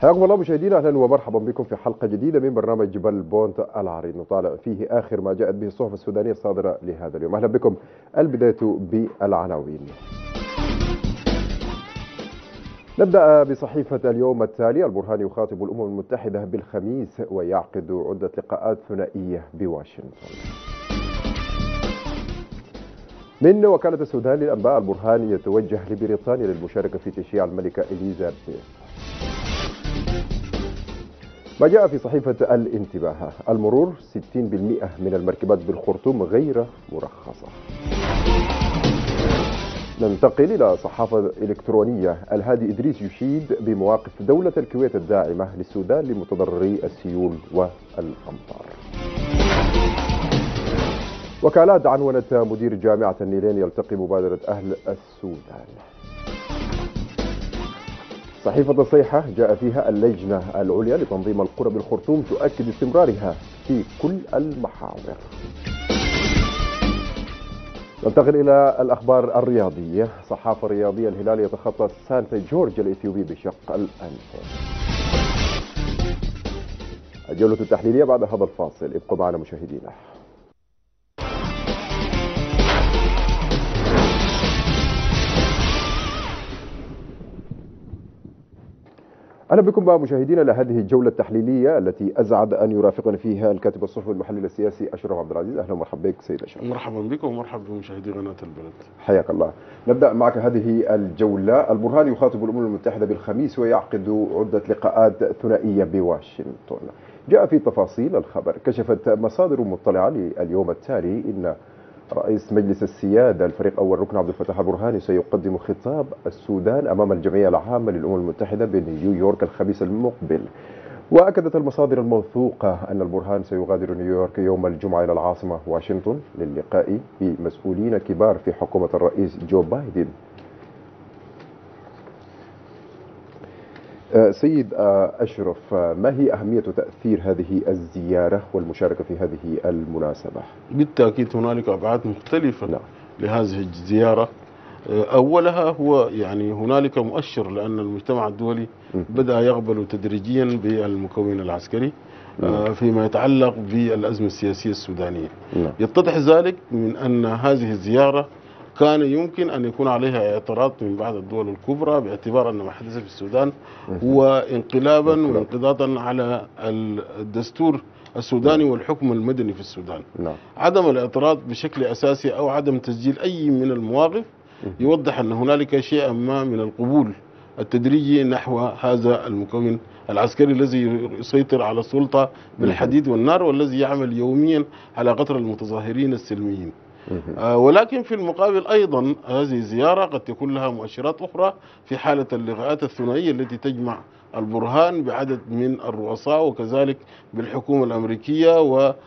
حياكم الله مشاهدينا، اهلا ومرحبا بكم في حلقه جديده من برنامج جبل بونت العريض، نطالع فيه اخر ما جاءت به الصحف السودانيه الصادره لهذا اليوم. اهلا بكم. البدايه بالعناوين. نبدا بصحيفه اليوم التالي. البرهان يخاطب الامم المتحده بالخميس ويعقد عده لقاءات ثنائيه بواشنطن. من وكاله السودان للانباء، البرهان يتوجه لبريطانيا للمشاركه في تشييع الملكه إليزابيث. ما جاء في صحيفة الانتباه، المرور 60% من المركبات بالخرطوم غير مرخصة. ننتقل إلى صحافة إلكترونية. الهادي إدريس يشيد بمواقف دولة الكويت الداعمة للسودان لمتضرري السيول والأمطار. وكالات عنونت مدير جامعة النيلين يلتقي مبادرة أهل السودان. صحيفة الصيحة جاء فيها اللجنة العليا لتنظيم القرى بالخرطوم تؤكد استمرارها في كل المحاور. ننتقل إلى الأخبار الرياضية. صحافة رياضية، الهلال يتخطى سانتا جورج الإثيوبي بشق الأنف. الجولة التحليلية بعد هذا الفاصل، ابقوا معنا مشاهدينا. أهلا بكم مشاهدينا لهذه الجولة التحليلية التي أسعد أن يرافقنا فيها الكاتب الصحفي المحلل السياسي أشرف عبد العزيز. أهلا ومرحبا بك سيد أشرف. مرحبا بكم ومرحبا بمشاهدي قناة البلد. حياك الله. نبدأ معك هذه الجولة. البرهان يخاطب الأمم المتحدة بالخميس ويعقد عدة لقاءات ثنائية بواشنطن. جاء في تفاصيل الخبر. كشفت مصادر مطلعة لليوم التالي إن رئيس مجلس السيادة الفريق أول ركن عبد الفتاح البرهاني سيقدم خطاب السودان أمام الجمعية العامة للأمم المتحدة بنيويورك الخميس المقبل. وأكدت المصادر الموثوقة أن البرهان سيغادر نيويورك يوم الجمعة إلى العاصمة واشنطن للقاء بمسؤولين كبار في حكومة الرئيس جو بايدن. سيد أشرف، ما هي أهمية وتأثير هذه الزيارة والمشاركة في هذه المناسبة؟ بالتأكيد هنالك أبعاد مختلفة لهذه الزيارة. أولها هو هنالك مؤشر، لأن المجتمع الدولي بدأ يقبل تدريجيا بالمكون العسكري فيما يتعلق بالأزمة السياسية السودانية. يتضح ذلك من أن هذه الزيارة كان يمكن أن يكون عليها اعتراض من بعض الدول الكبرى، باعتبار أن ما حدث في السودان هو انقلابا وانقضاضا على الدستور السوداني والحكم المدني في السودان. عدم الاعتراض بشكل أساسي أو عدم تسجيل أي من المواقف يوضح أن هنالك شيئا ما من القبول التدريجي نحو هذا المكون العسكري الذي يسيطر على السلطة بالحديد والنار، والذي يعمل يوميا على قتل المتظاهرين السلميين. ولكن في المقابل أيضا هذه الزيارة قد تكون لها مؤشرات أخرى في حالة اللقاءات الثنائية التي تجمع البرهان بعدد من الرؤساء وكذلك بالحكومة الأمريكية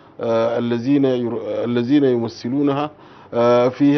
والذين يمثلونها في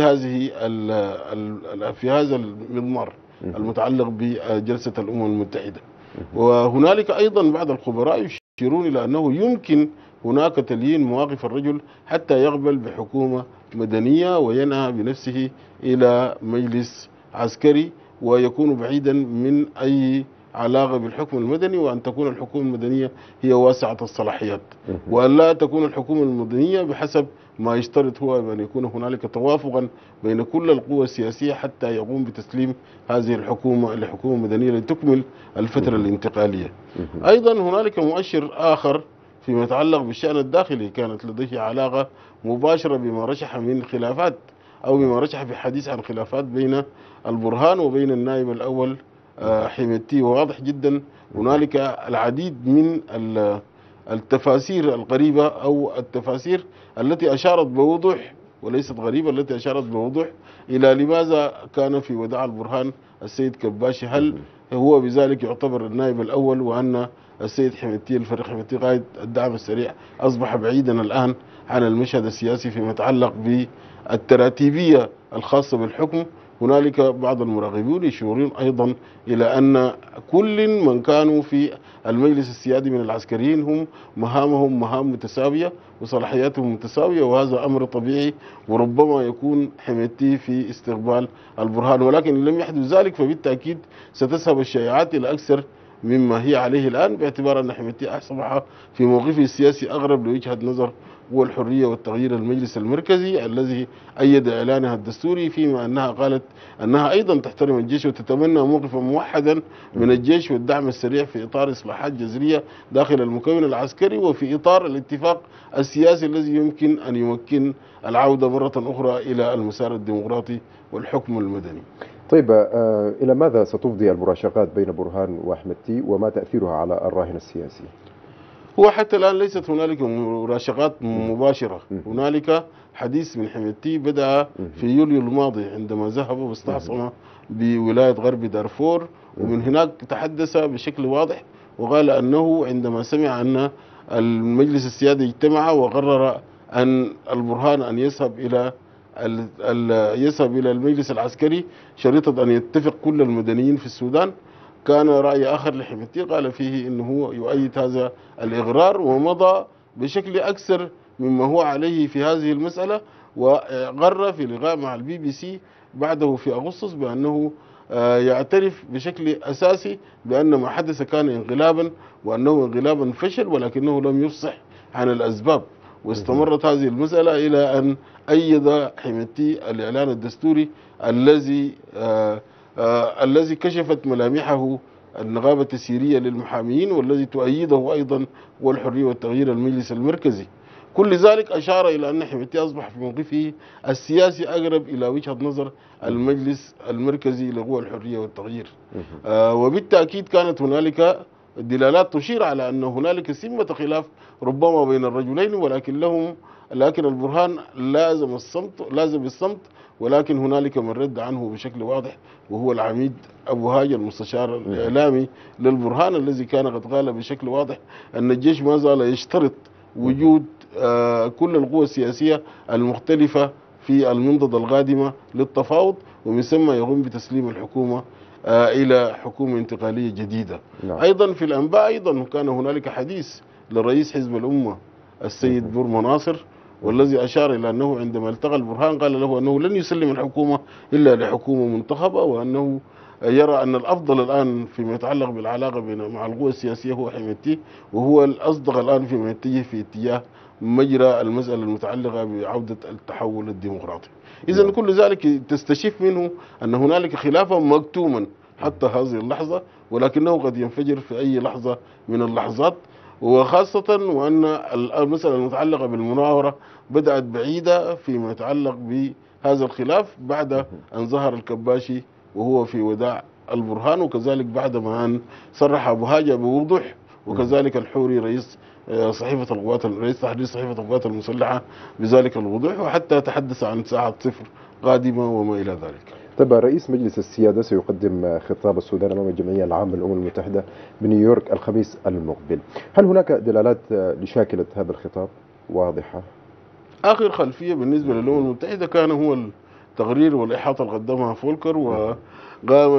هذا المضمار المتعلق بجلسة الأمم المتحدة. وهنالك أيضا بعض الخبراء يشيرون إلى أنه يمكن هناك تليين مواقف الرجل حتى يقبل بحكومة مدنية وينهى بنفسه إلى مجلس عسكري ويكون بعيدا من أي علاقة بالحكم المدني، وأن تكون الحكومة المدنية هي واسعة الصلاحيات، وأن لا تكون الحكومة المدنية بحسب ما يشترط هو بأن يكون هنالك توافقا بين كل القوى السياسية حتى يقوم بتسليم هذه الحكومة لحكومة مدنية لتكمل الفترة الانتقالية. أيضا هنالك مؤشر آخر فيما يتعلق بالشأن الداخلي، كانت لديه علاقة مباشرة بما رشح من خلافات أو بما رشح في حديث عن خلافات بين البرهان وبين النائب الأول حميدتي. وواضح جدا هنالك العديد من التفاسير القريبة أو التفاسير التي أشارت بوضوح وليست غريبة، التي أشارت بوضوح إلى لماذا كان في وداع البرهان السيد كباشي. هل هو بذلك يعتبر النائب الأول، وأن السيد حميدتي الفريق حميدتي قائد الدعم السريع أصبح بعيدا الآن عن المشهد السياسي فيما يتعلق بالتراتيبية الخاصة بالحكم؟ هنالك بعض المراقبين يشيرون أيضا إلى أن كل من كانوا في المجلس السيادي من العسكريين هم مهامهم مهام متساوية وصلاحياتهم متساوية، وهذا أمر طبيعي، وربما يكون حميدتي في استقبال البرهان. ولكن لم يحدث ذلك، فبالتأكيد ستذهب الشائعات إلى أكثر مما هي عليه الآن، باعتبار أن حميتي أصبح في موقفه السياسي أغرب لوجهة نظر والحرية والتغيير المجلس المركزي الذي أيد إعلانها الدستوري، فيما أنها قالت أنها أيضا تحترم الجيش وتتبنى موقفا موحدا من الجيش والدعم السريع في إطار إصلاحات جذرية داخل المكون العسكري وفي إطار الاتفاق السياسي الذي يمكن أن يمكن العودة مرة أخرى إلى المسار الديمقراطي والحكم المدني. طيب، إلى ماذا ستفضي المراشقات بين برهان وأحمدتي وما تأثيرها على الراهن السياسي؟ هو حتى الآن ليست هنالك مراشقات مباشرة، هنالك حديث من حميدتي بدأ في يوليو الماضي عندما ذهب واستعصم بولاية غرب دارفور، ومن هناك تحدث بشكل واضح وقال أنه عندما سمع أن المجلس السيادي اجتمع وقرر أن البرهان أن يذهب إلى المجلس العسكري شريطة أن يتفق كل المدنيين في السودان، كان رأي آخر لحميدتي قال فيه أنه يؤيد هذا الإغرار ومضى بشكل أكثر مما هو عليه في هذه المسألة، وقرر في لقاء مع البي بي سي بعده في أغسطس بأنه يعترف بشكل أساسي بأن ما حدث كان انقلابا وأنه انقلابا فشل، ولكنه لم يفصح عن الأسباب. واستمرت هذه المسألة إلى أن أيد حميدتي الإعلان الدستوري الذي كشفت ملامحه النقابة التسييرية للمحامين والذي تؤيده أيضا والحرية والتغيير المجلس المركزي. كل ذلك أشار إلى أن حميدتي أصبح في موقفه السياسي أقرب إلى وجهة نظر المجلس المركزي لقوى الحرية والتغيير. وبالتأكيد كانت هنالك دلالات تشير على أن هنالك سمة خلاف ربما بين الرجلين، لكن البرهان لازم الصمت، ولكن هنالك من رد عنه بشكل واضح وهو العميد أبو هاجر المستشار الإعلامي للبرهان، الذي كان قد قال بشكل واضح أن الجيش ما زال يشترط وجود كل القوى السياسية المختلفة في المنضدة القادمة للتفاوض، ومن ثم يقوم بتسليم الحكومة إلى حكومة انتقالية جديدة. أيضا في الأنباء أيضا كان هنالك حديث لرئيس حزب الأمة السيد بورما ناصر، والذي أشار إلى أنه عندما التقى البرهان قال له أنه لن يسلم الحكومة إلا لحكومة منتخبة، وأنه يرى أن الأفضل الآن فيما يتعلق بالعلاقة مع القوى السياسية هو حميدتي، وهو الأصدق الآن فيما يتجه في اتجاه مجرى المسألة المتعلقة بعودة التحول الديمقراطي. إذن كل ذلك تستشف منه أن هنالك خلافا مكتوما حتى هذه اللحظة، ولكنه قد ينفجر في أي لحظة من اللحظات، وخاصة وأن المسألة المتعلقة بالمناورة بدأت بعيدة فيما يتعلق بهذا الخلاف بعد أن ظهر الكباشي وهو في وداع البرهان، وكذلك بعدما أن صرح أبو هاجر بوضوح، وكذلك الحوري رئيس تحرير صحيفة القوات المسلحة بذلك الوضوح، وحتى تحدث عن ساعة صفر قادمة وما إلى ذلك. طيب، رئيس مجلس السيادة سيقدم خطاب السودان أمام الجمعية العامة للأمم المتحدة بنيويورك الخميس المقبل، هل هناك دلالات لشاكلة هذا الخطاب واضحة؟ آخر خلفية بالنسبة للأمم المتحدة كان هو التقرير والإحاطة اللي قدمها فولكر، وقام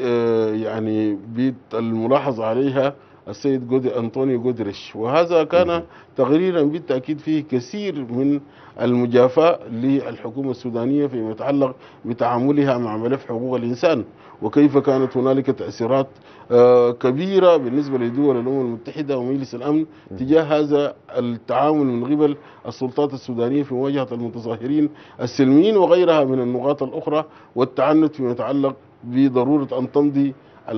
بالملاحظة عليها السيد أنطونيو غودريش، وهذا كان تقريرا بالتأكيد فيه كثير من المجافاة للحكومة السودانية فيما يتعلق بتعاملها مع ملف حقوق الإنسان، وكيف كانت هنالك تأثيرات كبيرة بالنسبة لدول الأمم المتحدة ومجلس الأمن تجاه هذا التعامل من قبل السلطات السودانية في مواجهة المتظاهرين السلميين وغيرها من النقاط الأخرى، والتعنت فيما يتعلق بضرورة أن تمضي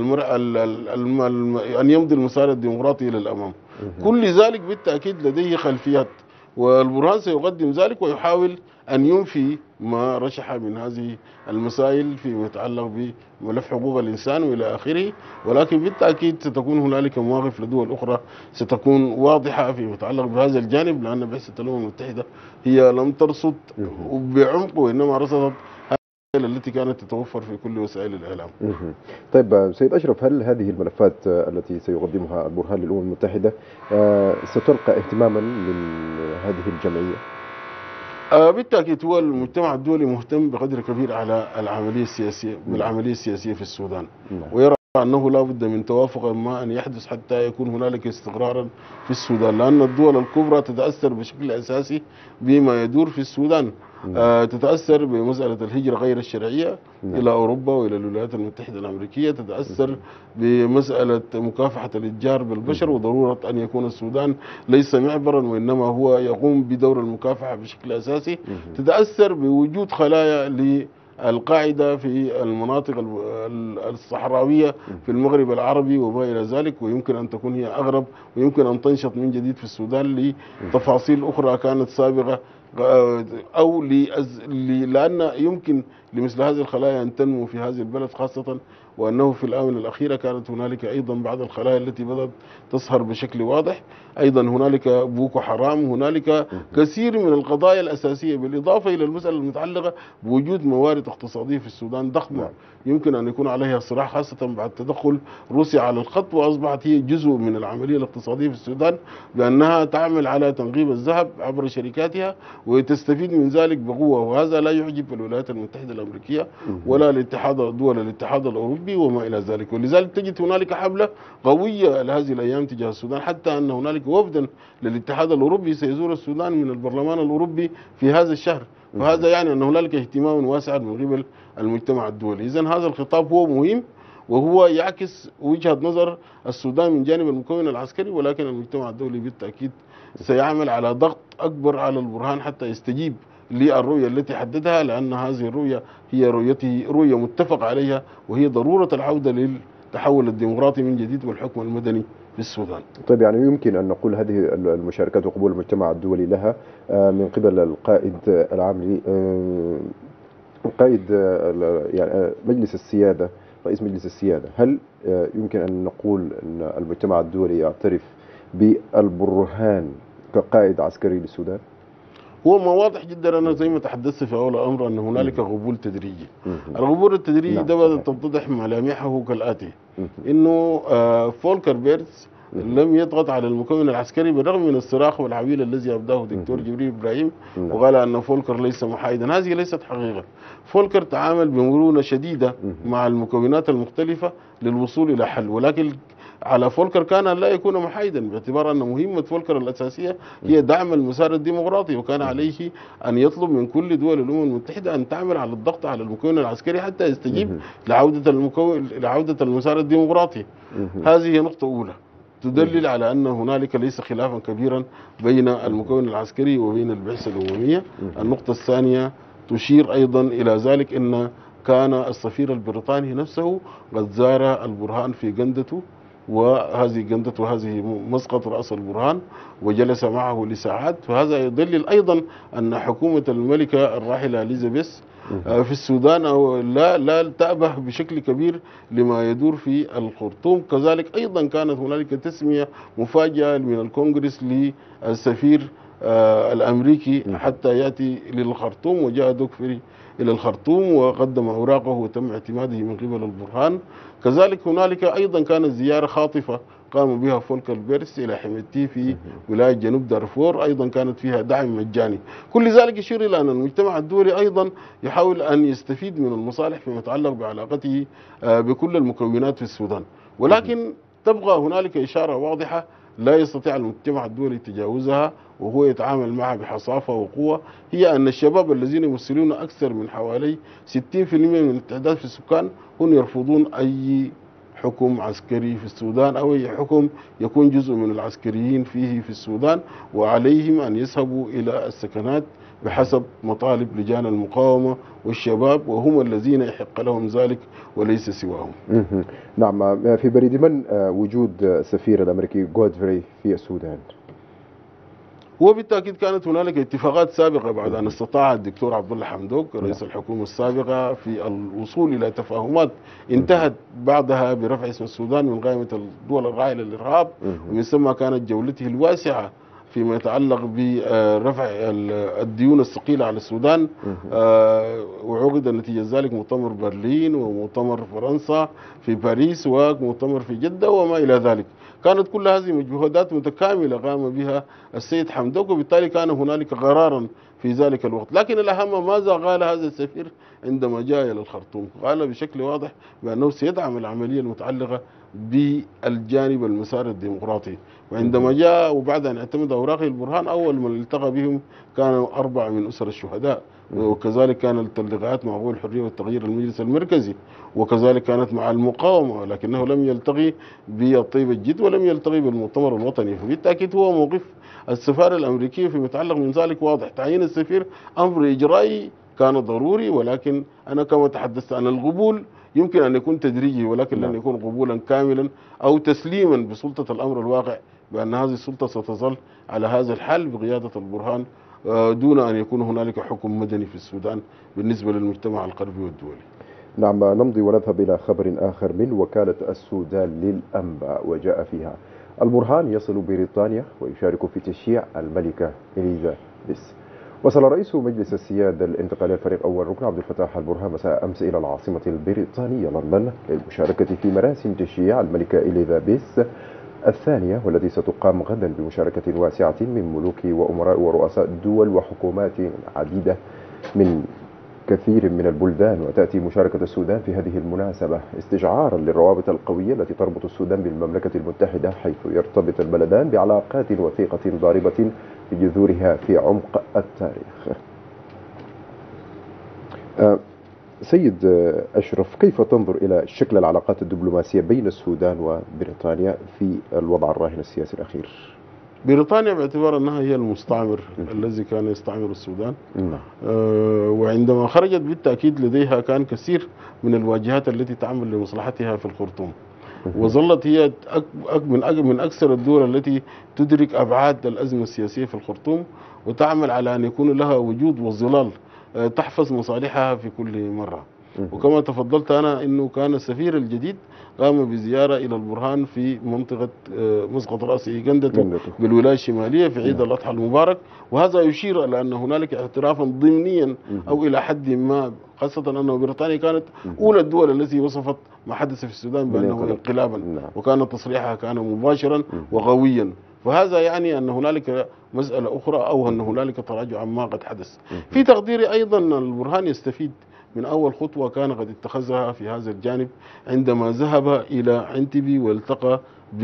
أن يمضي المسار الديمقراطي إلى الأمام. كل ذلك بالتأكيد لديه خلفيات، والبرهان سيقدم ذلك ويحاول أن ينفي ما رشح من هذه المسائل فيما يتعلق بملف حقوق الإنسان وإلى آخره، ولكن بالتأكيد ستكون هنالك مواقف لدول أخرى ستكون واضحة فيما يتعلق بهذا الجانب، لأن بعثة الأمم المتحدة هي لم ترصد بعمق وإنما رصدت التي كانت تتوفر في كل وسائل الإعلام. طيب سيد أشرف، هل هذه الملفات التي سيقدمها البرهان للأمم المتحدة ستلقى اهتماما من هذه الجمعية؟ بالتأكيد هو المجتمع الدولي مهتم بقدر كبير على العملية السياسية في السودان، ويرى أنه لا بد من توافق ما أن يحدث حتى يكون هنالك استقرارا في السودان، لأن الدول الكبرى تتأثر بشكل أساسي بما يدور في السودان. تتأثر بمسألة الهجرة غير الشرعية إلى أوروبا وإلى الولايات المتحدة الأمريكية، تتأثر بمسألة مكافحة الإتجار بالبشر وضرورة أن يكون السودان ليس معبرا وإنما هو يقوم بدور المكافحة بشكل أساسي، تتأثر بوجود خلايا القاعدة في المناطق الصحراوية في المغرب العربي وما إلى ذلك، ويمكن أن تكون هي أغرب ويمكن أن تنشط من جديد في السودان لتفاصيل أخرى كانت سابقة، أو لأن يمكن لمثل هذه الخلايا أن تنمو في هذه البلد، خاصة وأنه في الآونة الأخيرة كانت هنالك أيضا بعض الخلايا التي بدأت تظهر بشكل واضح. أيضا هنالك بوكو حرام، هنالك كثير من القضايا الأساسية، بالإضافة إلى المسألة المتعلقة بوجود موارد اقتصادية في السودان ضخمة يمكن أن يكون عليها صراع، خاصة بعد تدخل روسيا على الخط، وأصبحت هي جزء من العملية الاقتصادية في السودان بأنها تعمل على تنغيب الذهب عبر شركاتها وتستفيد من ذلك بقوة، وهذا لا يعجب الولايات المتحدة الأمريكية ولا دول الاتحاد الأوروبي وما إلى ذلك. ولذلك تجد هنالك حملة قوية لهذه الأيام تجاه السودان، حتى أن هنالك وفدا للاتحاد الأوروبي سيزور السودان من البرلمان الأوروبي في هذا الشهر، فهذا يعني أن هنالك اهتمام واسع من قبل المجتمع الدولي. إذن هذا الخطاب هو مهم وهو يعكس وجهة نظر السودان من جانب المكون العسكري، ولكن المجتمع الدولي بالتأكيد سيعمل على ضغط أكبر على البرهان حتى يستجيب للرؤية التي حددها، لأن هذه الرؤية هي رؤية متفق عليها، وهي ضرورة العودة للتحول الديمقراطي من جديد والحكم المدني في السودان. طيب، يعني يمكن أن نقول هذه المشاركات وقبول المجتمع الدولي لها من قبل القائد العام القائد يعني مجلس السيادة، رئيس مجلس السيادة، هل يمكن أن نقول أن المجتمع الدولي يعترف بالبرهان كقائد عسكري للسودان؟ هو ما واضح جدا. أنا زي ما تحدثت في أول الأمر أن هنالك قبول تدريجي. القبول التدريجي ده بدأت تتضح ملامحه كالآتي: إنه فولكر بيرتز لم يضغط على المكون العسكري بالرغم من الصراخ والعويل الذي أبداه دكتور جبريل إبراهيم وقال أن فولكر ليس محايدا. هذه ليست حقيقة. فولكر تعامل بمرونة شديدة مع المكونات المختلفة للوصول إلى حل، ولكن على فولكر كان لا يكون محايدا، باعتبار أن مهمة فولكر الأساسية هي دعم المسار الديمقراطي، وكان عليه أن يطلب من كل دول الأمم المتحدة أن تعمل على الضغط على المكون العسكري حتى يستجيب لعودة المسار الديمقراطي. هذه نقطة أولى تدلل على أن هنالك ليس خلافا كبيرا بين المكون العسكري وبين البعثة الأممية. النقطة الثانية تشير أيضا إلى ذلك أن كان السفير البريطاني نفسه قد زار البرهان في جندته، وهذه جندته وهذه مسقط رأس البرهان، وجلس معه لساعات. فهذا يدلل أيضا أن حكومة الملكة الراحلة إليزابيث في السودان لا تأبه بشكل كبير لما يدور في الخرطوم. كذلك أيضا كانت هنالك تسمية مفاجئة من الكونغرس للسفير الأمريكي حتى يأتي للخرطوم، وجاء دوك فيري إلى الخرطوم وقدم أوراقه وتم اعتماده من قبل البرهان. كذلك هنالك أيضا كانت زيارة خاطفة قام بها فولكر بيرتز إلى حميتي في ولاية جنوب دارفور، أيضا كانت فيها دعم مجاني. كل ذلك يشير إلى أن المجتمع الدولي أيضا يحاول أن يستفيد من المصالح فيما يتعلق بعلاقته بكل المكونات في السودان، ولكن تبقى هنالك إشارة واضحة لا يستطيع المجتمع الدولي تجاوزها وهو يتعامل معها بحصافة وقوة، هي أن الشباب الذين يمثلون أكثر من حوالي 60% من التعداد في السكان هم يرفضون أي حكم عسكري في السودان أو أي حكم يكون جزء من العسكريين فيه في السودان، وعليهم أن يذهبوا إلى السكنات بحسب مطالب لجان المقاومة والشباب، وهم الذين يحق لهم ذلك وليس سواهم. نعم. في بريد من وجود السفير الأمريكي غودفري في السودان؟ وبالتأكيد كانت هنالك اتفاقات سابقة بعد أن استطاع الدكتور عبد الله حمدوك رئيس الحكومة السابقة في الوصول إلى تفاهمات انتهت بعدها برفع اسم السودان من قائمة الدول الراعية للإرهاب، ومن ثم كانت جولته الواسعة فيما يتعلق برفع الديون الثقيلة على السودان، وعقد نتيجة ذلك مؤتمر برلين ومؤتمر فرنسا في باريس ومؤتمر في جدة وما إلى ذلك. كانت كل هذه مجهودات متكاملة قام بها السيد حمدوك، وبالتالي كان هنالك قرارا في ذلك الوقت. لكن الأهم ماذا قال هذا السفير عندما جاء إلى الخرطوم؟ قال بشكل واضح بأنه سيدعم العملية المتعلقة بالجانب المسار الديمقراطي. وعندما جاء وبعد أن اعتمد أوراقه البرهان، أول من التقى بهم كانوا 4 من أسر الشهداء، وكذلك كانت اللقاءات مع قوى الحرية والتغيير المجلس المركزي، وكذلك كانت مع المقاومة، ولكنه لم يلتقي بالطيب الجد ولم يلتقي بالمؤتمر الوطني. فبالتأكيد هو موقف السفارة الأمريكية فيما يتعلق من ذلك واضح. تعيين السفير أمر إجرائي كان ضروري، ولكن أنا كما تحدثت عن القبول يمكن أن يكون تدريجي، ولكن لن يكون قبولا كاملا أو تسليما بسلطة الأمر الواقع بأن هذه السلطة ستظل على هذا الحال بقيادة البرهان، دون أن يكون هنالك حكم مدني في السودان بالنسبة للمجتمع الغربي والدولي. نعم، نمضي ونذهب إلى خبر آخر من وكالة السودان للأنباء، وجاء فيها: البرهان يصل بريطانيا ويشارك في تشييع الملكة إليزابيث. وصل رئيس مجلس السيادة الانتقالي الفريق أول ركن عبد الفتاح البرهان مساء أمس إلى العاصمة البريطانية لندن للمشاركة في مراسم تشييع الملكة إليزابيث الثانية، والتي ستقام غدا بمشاركة واسعة من ملوك وأمراء ورؤساء دول وحكومات عديدة من كثير من البلدان. وتأتي مشاركة السودان في هذه المناسبة استشعارا للروابط القوية التي تربط السودان بالمملكة المتحدة، حيث يرتبط البلدان بعلاقات وثيقة ضاربة بجذورها في عمق التاريخ. سيد أشرف، كيف تنظر إلى شكل العلاقات الدبلوماسية بين السودان وبريطانيا في الوضع الراهن السياسي الأخير؟ بريطانيا باعتبار أنها هي المستعمر الذي كان يستعمر السودان، وعندما خرجت بالتأكيد لديها كان كثير من الواجهات التي تعمل لمصلحتها في الخرطوم، وظلت هي من أكثر الدول التي تدرك أبعاد الأزمة السياسية في الخرطوم، وتعمل على أن يكون لها وجود وظلال تحفظ مصالحها في كل مرة. وكما تفضلت أنا أنه كان السفير الجديد قام بزيارة إلى البرهان في منطقة مسقط رأس إيغندة بالولاية الشمالية في عيد الأضحى المبارك، وهذا يشير إلى أن هنالك اعترافا ضمنيا أو إلى حد ما، خاصة أن بريطانيا كانت أولى الدول التي وصفت ما حدث في السودان بأنه انقلابا، وكان تصريحها كان مباشرا وقويا. فهذا يعني أن هنالك مسألة أخرى أو أن هنالك تراجع عما قد حدث. في تقديري أيضا البرهان يستفيد من أول خطوة كان قد اتخذها في هذا الجانب عندما ذهب إلى عنتبي والتقى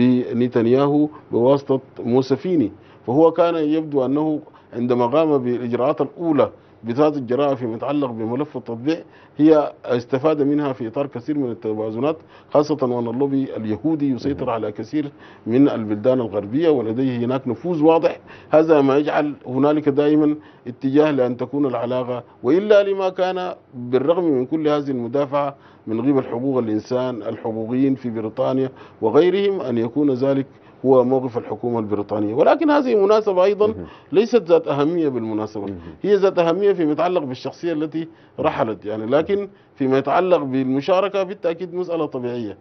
بنتنياهو بواسطة موسفيني. فهو كان يبدو أنه عندما قام بالإجراءات الأولى بذات الجراءة فيما يتعلق بملف التطبيع هي استفاد منها في إطار كثير من التوازنات، خاصة وأن اللوبي اليهودي يسيطر على كثير من البلدان الغربية ولديه هناك نفوذ واضح. هذا ما يجعل هنالك دائما اتجاه لأن تكون العلاقة، وإلا لما كان بالرغم من كل هذه المدافعة من قبل حقوق الإنسان الحقوقيين في بريطانيا وغيرهم أن يكون ذلك هو موقف الحكومة البريطانية. ولكن هذه مناسبة أيضا ليست ذات أهمية بالمناسبة، هي ذات أهمية فيما يتعلق بالشخصية التي رحلت يعني، لكن فيما يتعلق بالمشاركة بالتأكيد مسألة طبيعية.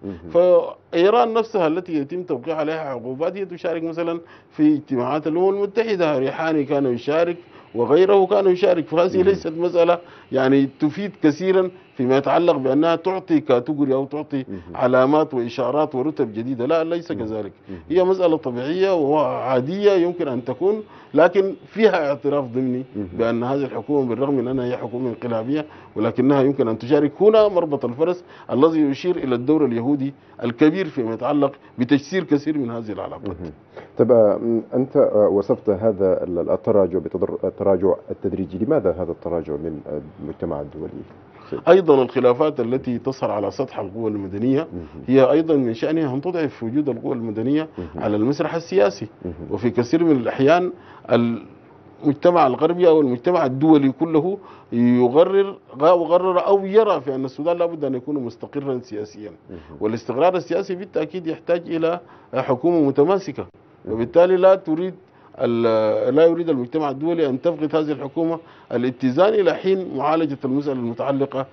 فإيران نفسها التي يتم توقيع عليها عقوبات هي تشارك مثلا في اجتماعات الأمم المتحدة، ريحاني كان يشارك وغيره كان يشارك، فهذه ليست مسألة يعني تفيد كثيرا فيما يتعلق بأنها تعطي كاتيجوري أو تعطي علامات وإشارات ورتب جديدة، لا ليس كذلك، هي مسألة طبيعية وعادية يمكن أن تكون، لكن فيها اعتراف ضمني بأن هذه الحكومة بالرغم من أنها هي حكومة انقلابية ولكنها يمكن أن تشارك. هنا مربط الفرس الذي يشير إلى الدور اليهودي الكبير فيما يتعلق بتجسير كثير من هذه العلاقات. طب أنت وصفت هذا التراجع بالتراجع التدريجي، لماذا هذا التراجع من المجتمع الدولي؟ أيضا الخلافات التي تظهر على سطح القوى المدنية هي أيضا من شأنها أن تضعف وجود القوى المدنية على المسرح السياسي، وفي كثير من الأحيان المجتمع الغربي أو المجتمع الدولي كله يقرر أو يرى في أن السودان لابد أن يكون مستقرا سياسيا، والاستقرار السياسي بالتأكيد يحتاج إلى حكومة متماسكة، وبالتالي لا يريد المجتمع الدولي أن تفقد هذه الحكومة الاتزان إلى حين معالجة المسألة المتعلقة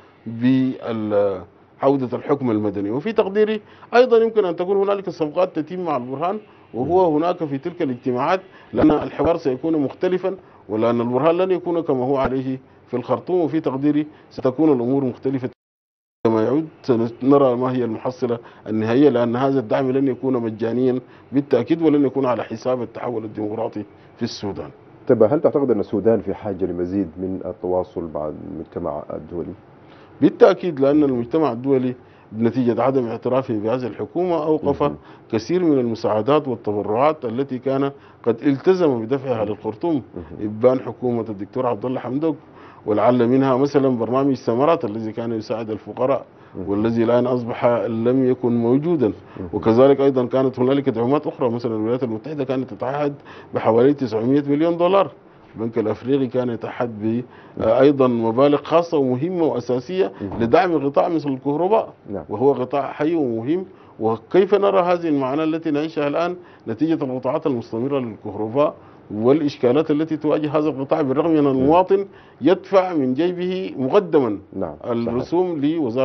بعودة الحكم المدني. وفي تقديري أيضا يمكن أن تكون هنالك صفقات تتم مع البرهان وهو هناك في تلك الاجتماعات، لأن الحوار سيكون مختلفا ولأن البرهان لن يكون كما هو عليه في الخرطوم، وفي تقديري ستكون الأمور مختلفة عندما يعود سنرى ما هي المحصلة النهائية، لأن هذا الدعم لن يكون مجانيا بالتأكيد، ولن يكون على حساب التحول الديمقراطي في السودان. طيب هل تعتقد أن السودان في حاجة لمزيد من التواصل مع المجتمع الدولي؟ بالتأكيد، لأن المجتمع الدولي بنتيجة عدم اعترافه بهذه الحكومة أوقف كثير من المساعدات والتبرعات التي كان قد التزم بدفعها للخرطوم، إبان حكومة الدكتور عبد الله حمدوك، ولعل منها مثلا برنامج ثمرات الذي كان يساعد الفقراء والذي الآن أصبح لم يكن موجودا. وكذلك أيضا كانت هنالك دعومات أخرى، مثلا الولايات المتحدة كانت تتعهد بحوالي 900 مليون دولار، البنك الافريقي كان يتحد ايضا مبالغ خاصه ومهمه واساسيه لدعم قطاع مثل الكهرباء، وهو قطاع حي ومهم. وكيف نرى هذه المعاناه التي نعيشها الان نتيجه القطاعات المستمره للكهرباء والاشكالات التي تواجه هذا القطاع، بالرغم من ان المواطن يدفع من جيبه مقدما الرسوم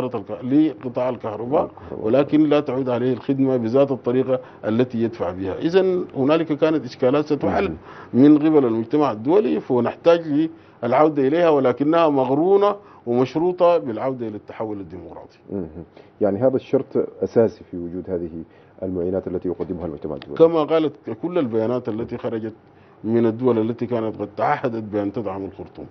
لقطاع الكهرباء، ولكن لا تعود عليه الخدمه بذات الطريقه التي يدفع بها. اذا هنالك كانت اشكالات ستحل من قبل المجتمع الدولي، فنحتاج للعوده اليها، ولكنها مغرونه ومشروطه بالعوده الى التحول الديمقراطي. يعني هذا الشرط اساسي في وجود هذه المعينات التي يقدمها المجتمع الدولي، كما قالت كل البيانات التي خرجت من الدول التي كانت قد تعهدت بأن تدعم الخرطوم.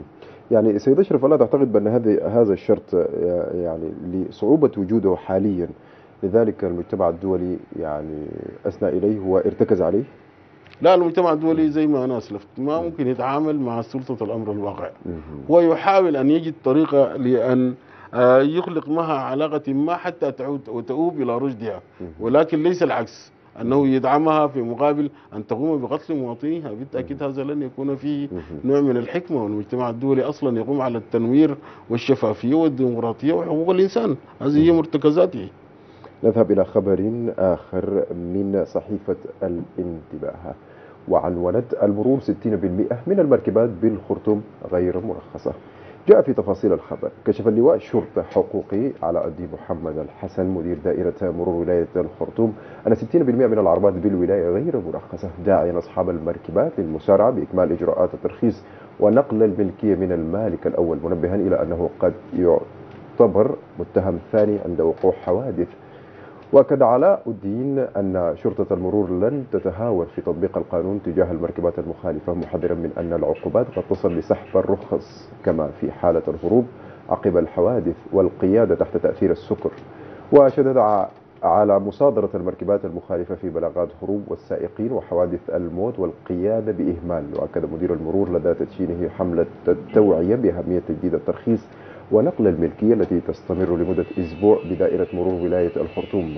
يعني سيد أشرف، ألا تعتقد بأن هذا الشرط يعني لصعوبة وجوده حاليا لذلك المجتمع الدولي يعني أثنى إليه وارتكز عليه؟ لا، المجتمع الدولي زي ما أنا أسلفت ما ممكن يتعامل مع سلطة الأمر الواقع. هو يحاول أن يجد طريقة لأن يخلق معها علاقة ما حتى تعود وتؤوب إلى رشدها، ولكن ليس العكس، أنه يدعمها في مقابل أن تقوم بقتل مواطنيها. بالتأكيد هذا لن يكون فيه نوع من الحكمة، والمجتمع الدولي أصلا يقوم على التنوير والشفافية والديمقراطية وحقوق الإنسان، هذه هي مرتكزاته. نذهب إلى خبر آخر من صحيفة الانتباه، وعنونت المرور 60% من المركبات بالخرطوم غير مرخصة. جاء في تفاصيل الخبر: كشف اللواء الشرطة حقوقي علاء الدين محمد الحسن مدير دائرة مرور ولاية الخرطوم أن 60% من العربات بالولاية غير مرخصة، داعيا أصحاب المركبات للمسارعة بإكمال إجراءات الترخيص ونقل الملكية من المالك الأول، منبها إلى أنه قد يعتبر متهم ثاني عند وقوع حوادث. وأكد علاء الدين أن شرطة المرور لن تتهاون في تطبيق القانون تجاه المركبات المخالفة، محذرا من أن العقوبات قد تصل لسحب الرخص كما في حالة الهروب عقب الحوادث والقيادة تحت تأثير السكر. وشدد على مصادرة المركبات المخالفة في بلاغات هروب والسائقين وحوادث الموت والقيادة بإهمال. وأكد مدير المرور لدى تدشينه حملة التوعية بأهمية تجديد الترخيص ونقل الملكية التي تستمر لمدة أسبوع بدائرة مرور ولاية الخرطوم.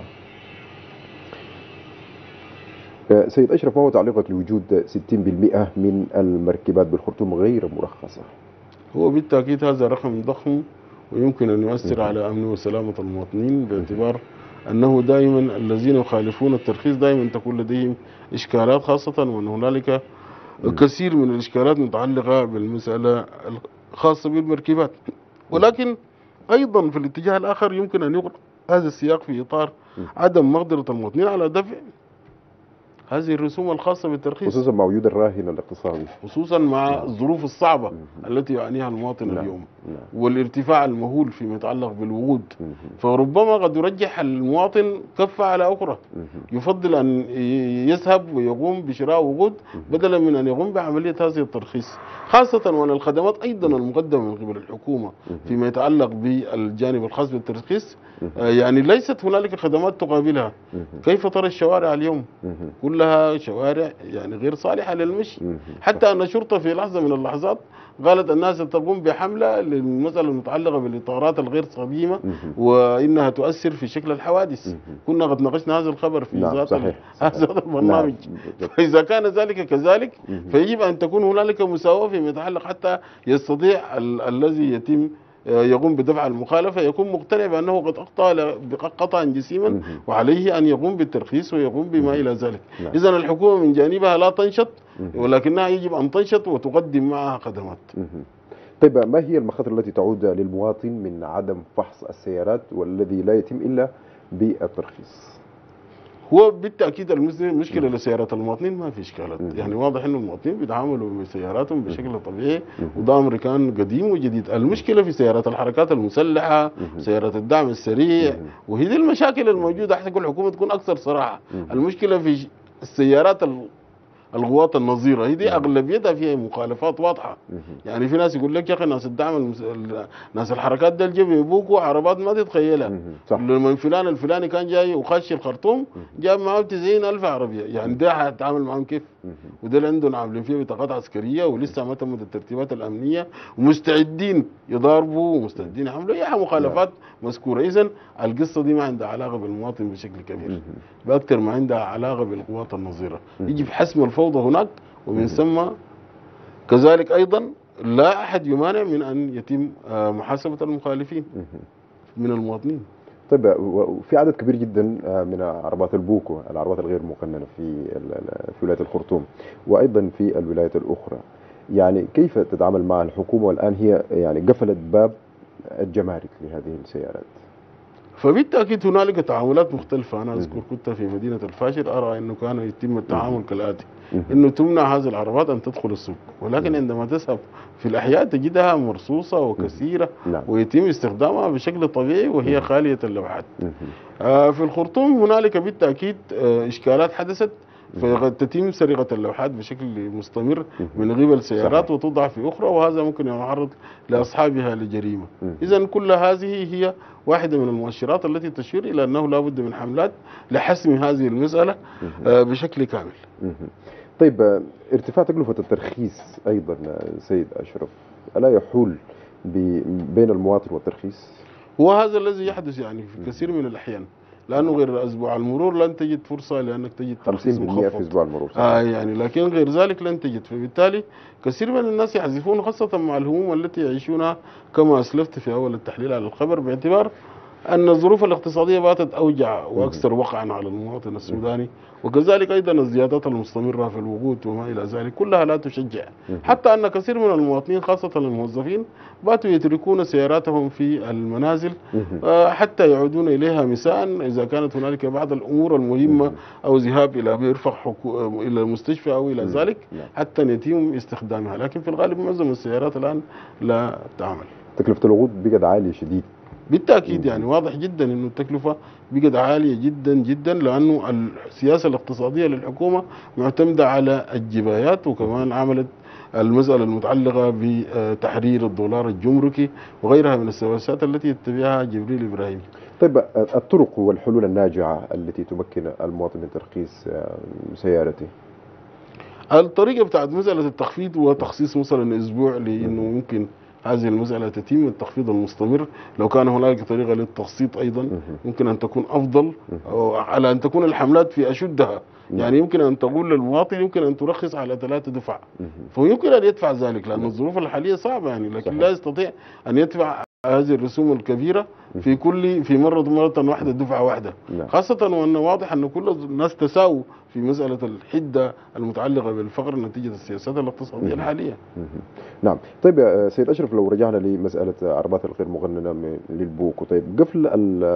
سيد أشرف، ما هو تعليقك لوجود 60% من المركبات بالخرطوم غير مرخصة؟ هو بالتأكيد هذا رقم ضخم ويمكن أن يؤثر على أمن وسلامة المواطنين، باعتبار أنه دائما الذين يخالفون الترخيص دائما تكون لديهم إشكالات، خاصة وأن هنالك كثير من الإشكالات متعلقة بالمسألة الخاصة بالمركبات. ولكن أيضا في الاتجاه الآخر يمكن أن يقرأ هذا السياق في إطار عدم مقدرة المواطنين على دفع هذه الرسوم الخاصة بالترخيص، خصوصا مع وجود الراهن الاقتصادي، خصوصا مع الظروف الصعبة التي يعانيها المواطن اليوم، والارتفاع المهول فيما يتعلق بالوقود. فربما قد يرجح المواطن كفة على أخرى، يفضل أن يذهب ويقوم بشراء وقود بدلا من أن يقوم بعملية هذه الترخيص، خاصة وأن الخدمات أيضا المقدمة من قبل الحكومة فيما يتعلق بالجانب الخاص بالترخيص يعني ليست هنالك خدمات تقابلها. كيف ترى الشوارع اليوم؟ كلها شوارع يعني غير صالحة للمشي، حتى أن الشرطة في لحظة من اللحظات قالت الناس تقوم بحملة للمسألة المتعلقة بالإطارات الغير صميمة وإنها تؤثر في شكل الحوادث. كنا قد ناقشنا هذا الخبر في هذا البرنامج. فإذا كان ذلك كذلك فيجب أن تكون هنالك مساواة فيما يتعلق، حتى يستطيع الذي يتم يقوم بدفع المخالفة يكون مقتنع بأنه قد أخطأ قطعا جسيما وعليه أن يقوم بالترخيص ويقوم بما إلى ذلك. إذا الحكومة من جانبها لا تنشط، ولكنها يجب أن تنشط وتقدم معها خدمات. طيب، ما هي المخاطر التي تعود للمواطن من عدم فحص السيارات والذي لا يتم إلا بالترخيص؟ هو بالتاكيد المشكله لسيارات المواطنين ما في اشكالات، يعني واضح انه المواطنين بيتعاملوا بسياراتهم بشكل طبيعي، وده امريكان قديم وجديد. المشكله في سيارات الحركات المسلحه، سيارات الدعم السريع، وهي دي المشاكل الموجوده. احسن كل الحكومه تكون اكثر صراحه. المشكله في السيارات القوات النظيره، هي دي اغلبيتها فيها مخالفات واضحه. يعني في ناس يقول لك يا اخي ناس الدعم ناس الحركات ديل جابوا يبوكوا عربات ما تتخيلها. لما فلان الفلاني كان جاي وخش الخرطوم جاب معاه 90,000 عربيه، يعني ده هتعامل معاهم كيف؟ وده اللي عندهم عاملين فيه بطاقات عسكريه ولسه ما تمت الترتيبات الامنيه، ومستعدين يضاربوا ومستعدين يعملوا اي مخالفات مذكوره. اذا القصه دي ما عندها علاقه بالمواطن بشكل كبير، باكثر ما عندها علاقه بالقوات النظيره. يجب حسم الفوضى هناك، ومن ثم كذلك ايضا لا احد يمانع من ان يتم محاسبه المخالفين من المواطنين. طيب، وفي عدد كبير جدا من عربات البوكو، العربات الغير مقننه في ولايه الخرطوم وايضا في الولايات الاخرى، يعني كيف تتعامل مع الحكومه والان هي يعني قفلت باب الجمارك لهذه السيارات؟ فبالتاكيد هنالك تعاملات مختلفه. انا اذكر كنت في مدينه الفاشر ارى انه كان يتم التعامل كالاتي: انه تمنع هذه العربات ان تدخل السوق، ولكن عندما تذهب في الاحياء تجدها مرصوصه وكثيره ويتم استخدامها بشكل طبيعي وهي خاليه اللوحات. في الخرطوم هنالك بالتاكيد اشكالات حدثت، فقد تتم سرقة اللوحات بشكل مستمر من قبل سيارات وتوضع في أخرى، وهذا ممكن يعرض لأصحابها لجريمة. إذن كل هذه هي واحدة من المؤشرات التي تشير إلى أنه لا بد من حملات لحسم هذه المسألة بشكل كامل. طيب، ارتفاع تكلفة الترخيص أيضا سيد أشرف ألا يحول بين المواطن والترخيص؟ وهذا الذي يحدث يعني في كثير من الأحيان، لانه غير اسبوع المرور لن تجد فرصه لانك تجد ترخيص مخفض في اسبوع المرور. يعني لكن غير ذلك لن تجد. فبالتالي كثير من الناس يحذفون، خاصه مع الهموم التي يعيشونها كما اسلفت في اول التحليل على الخبر، باعتبار أن الظروف الاقتصادية باتت أوجع وأكثر وقعا على المواطن السوداني، وكذلك أيضا الزيادات المستمرة في الوقود وما إلى ذلك كلها لا تشجع. حتى أن كثير من المواطنين خاصة الموظفين باتوا يتركون سياراتهم في المنازل حتى يعودون إليها مساء إذا كانت هنالك بعض الأمور المهمة أو ذهاب إلى مرفق إلى المستشفى أو إلى ذلك حتى يتم استخدامها. لكن في الغالب معظم السيارات الآن لا تعمل. تكلفة الوقود بقت عالية شديد. بالتأكيد يعني واضح جدا أنه التكلفة بقت عالية جدا جدا، لأنه السياسة الاقتصادية للحكومة معتمدة على الجبايات، وكمان عملت المسألة المتعلقة بتحرير الدولار الجمركي وغيرها من السياسات التي يتبعها جبريل إبراهيم. طيب، الطرق والحلول الناجعة التي تمكن المواطن من ترخيص سيارته؟ الطريقة بتاعت مسألة التخفيض وتخصيص مثلا أسبوع لأنه ممكن هذه المسألة تتم التخفيض المستمر. لو كان هناك طريقة للتقسيط أيضا ممكن أن تكون أفضل، على أن تكون الحملات في أشدها. يعني يمكن أن تقول للمواطن يمكن أن ترخص على 3 دفع، فيمكن أن يدفع ذلك لأن الظروف الحالية صعبة يعني، لكن لا يستطيع أن يدفع هذه الرسوم الكبيرة في مرة واحدة دفعة واحدة، خاصة وأن واضح أن كل الناس تساووا في مسألة الحدة المتعلقة بالفقر نتيجة السياسات الاقتصادية الحالية. نعم. طيب سيد أشرف، لو رجعنا لمسألة عربات الغير مقننة للبوكو، طيب قفل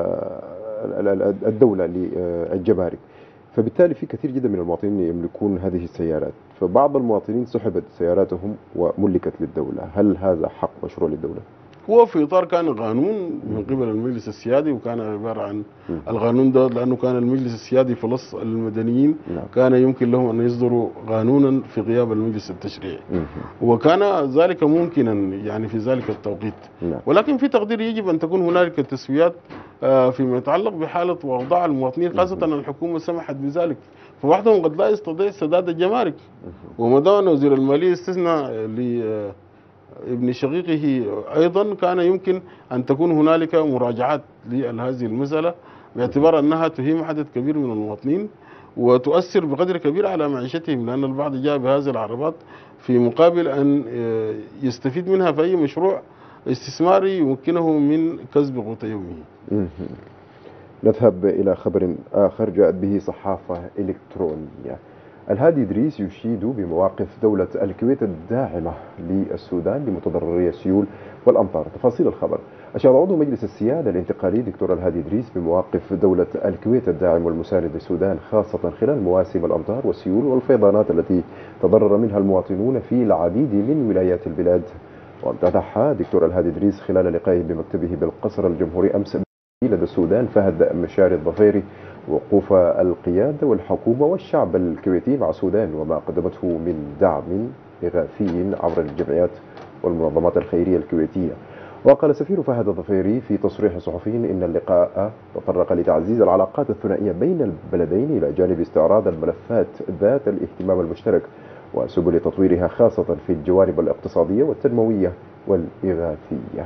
الدولة للجمارك، فبالتالي في كثير جدا من المواطنين يملكون هذه السيارات، فبعض المواطنين سحبت سياراتهم وملكت للدولة. هل هذا حق مشروع للدولة؟ هو في إطار كان قانون من قبل المجلس السيادي، وكان عبارة عن القانون ده لأنه كان المجلس السيادي في لص المدنيين كان يمكن لهم أن يصدروا قانونا في غياب المجلس التشريعي، وكان ذلك ممكنا يعني في ذلك التوقيت. ولكن في تقدير يجب أن تكون هنالك تسويات فيما يتعلق بحالة وأوضاع المواطنين، خاصة أن الحكومة سمحت بذلك، فوحدهم قد لا يستطيع سداد الجمارك. وما دام وزير المالية استثنى ابن شقيقه أيضا كان يمكن أن تكون هنالك مراجعات لهذه المسألة، باعتبار أنها تهم عدد كبير من المواطنين وتؤثر بقدر كبير على معيشتهم، لأن البعض جاء بهذه العربات في مقابل أن يستفيد منها في أي مشروع استثماري يمكنه من كسب قوت يومه. نذهب إلى خبر آخر جاءت به صحافة إلكترونية. الهادي إدريس يشيد بمواقف دولة الكويت الداعمة للسودان لمتضرري السيول والأمطار. تفاصيل الخبر. أشاد عضو مجلس السيادة الانتقالي دكتور الهادي إدريس بمواقف دولة الكويت الداعم والمساند للسودان خاصة خلال مواسم الأمطار والسيول والفيضانات التي تضرر منها المواطنون في العديد من ولايات البلاد. وامتدح دكتور الهادي إدريس خلال لقائه بمكتبه بالقصر الجمهوري أمس لدى السودان فهد مشاري الظفيري وقوف القيادة والحكومة والشعب الكويتي مع السودان وما قدمته من دعم إغاثي عبر الجمعيات والمنظمات الخيرية الكويتية. وقال سفير فهد الظفيري في تصريح صحفي إن اللقاء تطرق لتعزيز العلاقات الثنائية بين البلدين إلى جانب استعراض الملفات ذات الاهتمام المشترك وسبل تطويرها خاصة في الجوانب الاقتصادية والتنموية والإغاثية.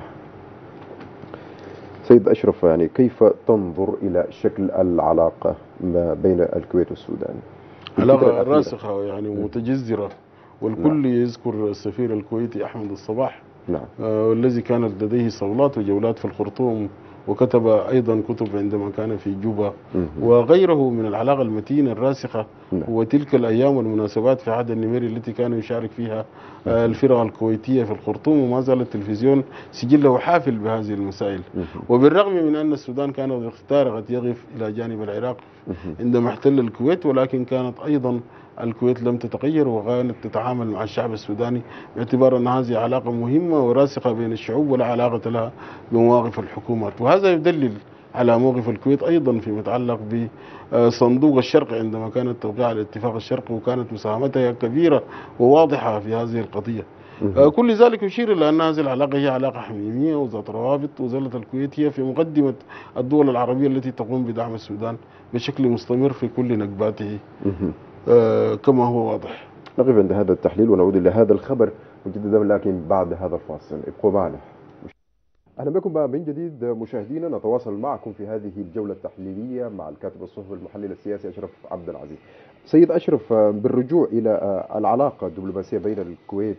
سيد أشرف، يعني كيف تنظر إلى شكل العلاقة ما بين الكويت والسودان؟ علاقة راسخة يعني متجذرة، والكل يذكر السفير الكويتي أحمد الصباح والذي كانت لديه صولات وجولات في الخرطوم، وكتب أيضا كتب عندما كان في جوبا وغيره من العلاقة المتينة الراسخة. وتلك الأيام والمناسبات في عهد النميري التي كان يشارك فيها الفرقة الكويتية في الخرطوم، وما زال التلفزيون سجله حافل بهذه المسائل. وبالرغم من أن السودان كانت اختارت يقف إلى جانب العراق عندما احتل الكويت، ولكن كانت أيضا الكويت لم تتغير وكانت تتعامل مع الشعب السوداني باعتبار أن هذه علاقة مهمة وراسخة بين الشعوب ولا علاقة لها بمواقف الحكومات. وهذا يدلل على موقف الكويت أيضا فيما يتعلق بصندوق الشرق عندما كانت توقيع على اتفاق الشرق، وكانت مساهمتها كبيرة وواضحة في هذه القضية. كل ذلك يشير إلى أن هذه العلاقة هي علاقة حميمية وذات روابط، وظلت الكويت هي في مقدمة الدول العربية التي تقوم بدعم السودان بشكل مستمر في كل نكباته كما هو واضح. نقف عند هذا التحليل ونعود إلى هذا الخبر مجددا، لكن بعد هذا الفاصل ابقوا معنا. أهلا بكم من جديد مشاهدينا، نتواصل معكم في هذه الجولة التحليلية مع الكاتب الصحفي المحلل السياسي أشرف عبد العزيز. سيد أشرف، بالرجوع إلى العلاقة الدبلوماسية بين الكويت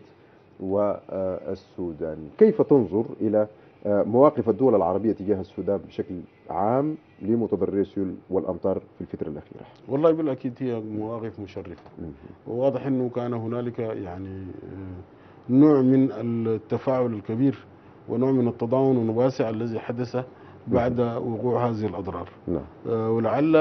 والسودان، كيف تنظر إلى مواقف الدول العربية تجاه السودان بشكل عام لمتضرري السيول والأمطار في الفترة الأخيرة؟ والله بالأكيد هي مواقف مشرفة، وواضح أنه كان هنالك يعني نوع من التفاعل الكبير ونوع من التضامن والواسع الذي حدث بعد وقوع هذه الأضرار. ولعل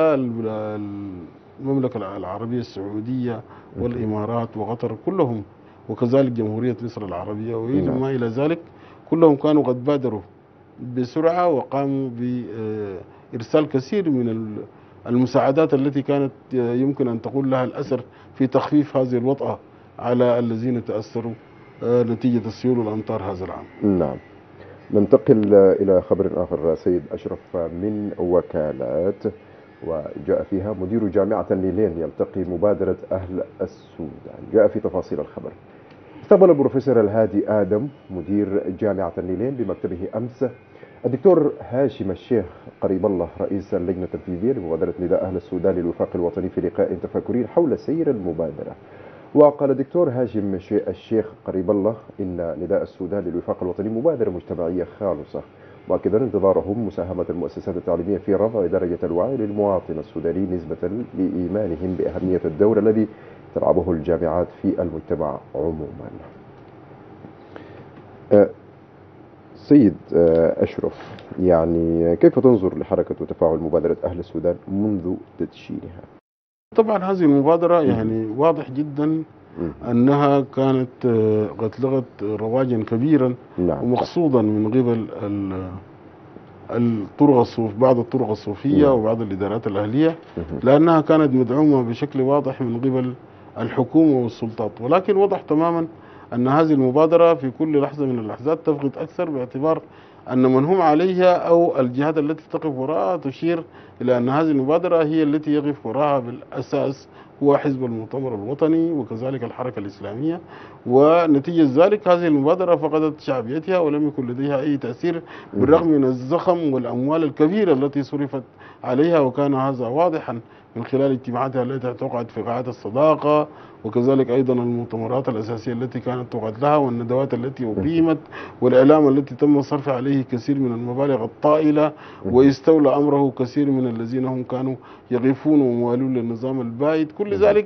المملكة العربية السعودية والإمارات وقطر كلهم، وكذلك جمهورية مصر العربية وما إلى ذلك، كلهم كانوا قد بادروا بسرعة وقاموا بإرسال كثير من المساعدات التي كانت يمكن أن تقول لها الأثر في تخفيف هذه الوطأة على الذين تأثروا نتيجة السيول والأمطار هذا العام. نعم. ننتقل إلى خبر آخر سيد أشرف من وكالات، وجاء فيها مدير جامعة النيلين يلتقي مبادرة أهل السودان. جاء في تفاصيل الخبر. استقبل البروفيسور الهادي آدم مدير جامعة النيلين بمكتبه أمس الدكتور هاشم الشيخ قريب الله رئيس اللجنة التنفيذية لمبادرة نداء أهل السودان للوفاق الوطني في لقاء تفكري حول سير المبادرة. وقال الدكتور هاشم الشيخ قريب الله إن نداء السودان للوفاق الوطني مبادرة مجتمعية خالصة، مؤكدا انتظارهم مساهمة المؤسسات التعليمية في رفع درجة الوعي للمواطن السوداني نسبة لإيمانهم بأهمية الدور الذي تلعبه الجامعات في المجتمع عموما. سيد أشرف، يعني كيف تنظر لحركة وتفاعل مبادرة أهل السودان منذ تدشينها؟ طبعا هذه المبادرة يعني واضح جدا أنها كانت قد لغت رواجا كبيرا، ومقصودا من قبل بعض الطرق الصوفية وبعض الإدارات الأهلية، لأنها كانت مدعومة بشكل واضح من قبل الحكومة والسلطات. ولكن وضح تماما أن هذه المبادرة في كل لحظة من اللحظات تفقد أكثر، باعتبار أن من هم عليها أو الجهات التي تقف وراءها تشير إلى أن هذه المبادرة هي التي يقف وراءها بالأساس هو حزب المؤتمر الوطني وكذلك الحركة الإسلامية. ونتيجة ذلك هذه المبادرة فقدت شعبيتها ولم يكن لديها أي تأثير، بالرغم من الزخم والأموال الكبيرة التي صرفت عليها، وكان هذا واضحا من خلال اجتماعاتها التي توقعت في قاعات الصداقة، وكذلك أيضا المؤتمرات الأساسية التي كانت توقعت لها، والندوات التي أقيمت، والإعلام التي تم الصرف عليه كثير من المبالغ الطائلة، ويستولى أمره كثير من الذين هم كانوا يقفون وموالون للنظام البائد. كل ذلك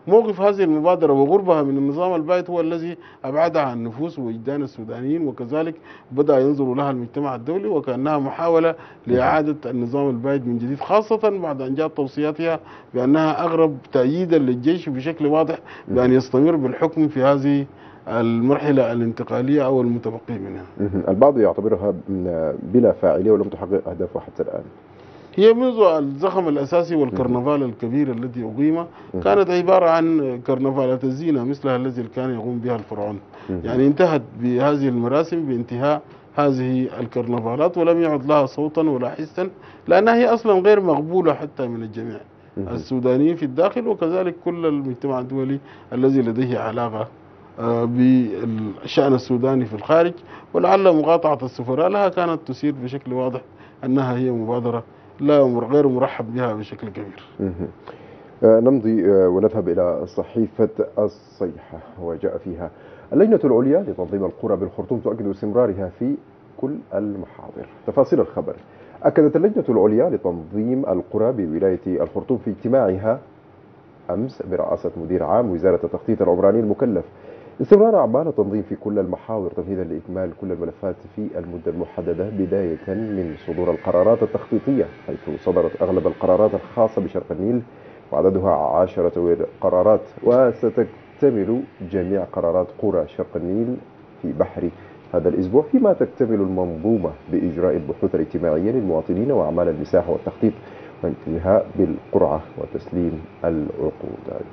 موقف هذه المبادرة وغربها من النظام البائد هو الذي أبعدها عن نفوس ووجدان السودانيين، وكذلك بدأ ينظر لها المجتمع الدولي وكأنها محاولة لإعادة النظام البائد من جديد، خاصة بعد أن جاءت توصياتها بأنها أغرب تأييدا للجيش بشكل واضح بأن يستمر بالحكم في هذه المرحلة الانتقالية أو المتبقي منها. البعض يعتبرها بلا فاعلية ولم تحقق أهدافها حتى الآن. هي منذ الزخم الأساسي والكرنفال الكبير الذي أقيم كانت عبارة عن كرنفالات الزينة مثلها الذي كان يقوم بها الفرعون. يعني انتهت بهذه المراسم بانتهاء هذه الكرنفالات ولم يعد لها صوتا ولا حسا، لأنها هي أصلا غير مقبولة حتى من الجميع السودانيين في الداخل وكذلك كل المجتمع الدولي الذي لديه علاقة بالشأن السوداني في الخارج. ولعل مقاطعة السفراء لها كانت تشير بشكل واضح أنها هي مبادرة غير مرحب بها بشكل كبير. نمضي ونذهب إلى صحيفة الصيحة، وجاء فيها: اللجنة العليا لتنظيم القرى بالخرطوم تؤكد استمرارها في كل المحاضر. تفاصيل الخبر: أكدت اللجنة العليا لتنظيم القرى بولاية الخرطوم في اجتماعها أمس برئاسة مدير عام وزارة التخطيط العمراني المكلف استمرار أعمال التنظيم في كل المحاور تمهيدا لإكمال كل الملفات في المدة المحددة، بداية من صدور القرارات التخطيطية، حيث صدرت أغلب القرارات الخاصة بشرق النيل وعددها 10 قرارات، وستكتمل جميع قرارات قرى شرق النيل في بحر هذا الأسبوع، فيما تكتمل المنظومة بإجراء البحوث الاجتماعية للمواطنين وأعمال المساحة والتخطيط والانتهاء بالقرعة وتسليم العقودات.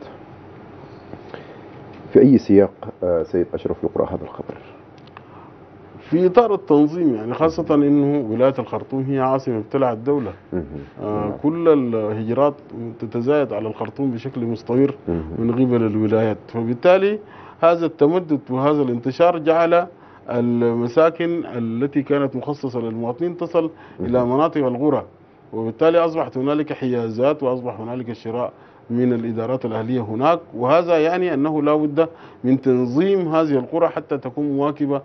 في أي سياق سيد أشرف يقرأ هذا الخبر؟ في إطار التنظيم، يعني خاصة أنه ولاية الخرطوم هي عاصمة ابتلع الدولة. كل الهجرات تتزايد على الخرطوم بشكل مستمر من قبل الولايات، فبالتالي هذا التمدد وهذا الانتشار جعل المساكن التي كانت مخصصة للمواطنين تصل إلى مناطق القرى، وبالتالي أصبحت هنالك حيازات وأصبح هنالك شراء من الإدارات الأهلية هناك، وهذا يعني أنه لا بد من تنظيم هذه القرى حتى تكون مواكبة